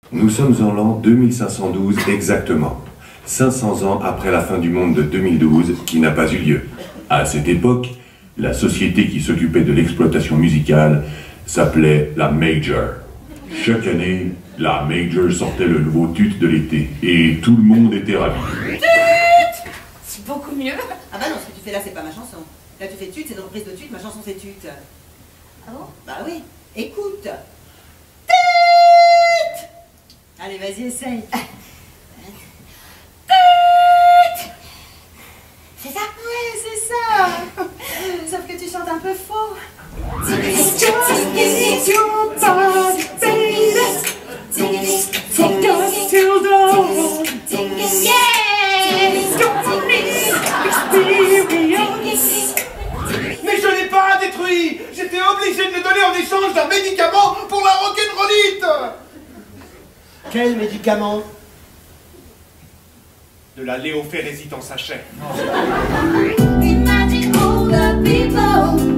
Nous sommes en l'an 2512 exactement, 500 ans après la fin du monde de 2012 qui n'a pas eu lieu. À cette époque, la société qui s'occupait de l'exploitation musicale s'appelait la Major. Chaque année, la Major sortait le nouveau tut de l'été et tout le monde était ravi. Tut! C'est beaucoup mieux. Ah bah non, ce que tu fais là, c'est pas ma chanson. Là, tu fais tut, c'est une reprise de tut, ma chanson, c'est tut. Ah bon? Bah oui, écoute. Tut! Allez, vas-y, essaye. Tut! C'est ça? Ouais, c'est ça. Sauf que tu chantes un peu faux. Mais je l'ai pas détruit. J'étais obligé de le donner en échange d'un médicament pour la rock'n'rollite. Quel médicament? De la léophérésite en sachet. Imagine all the people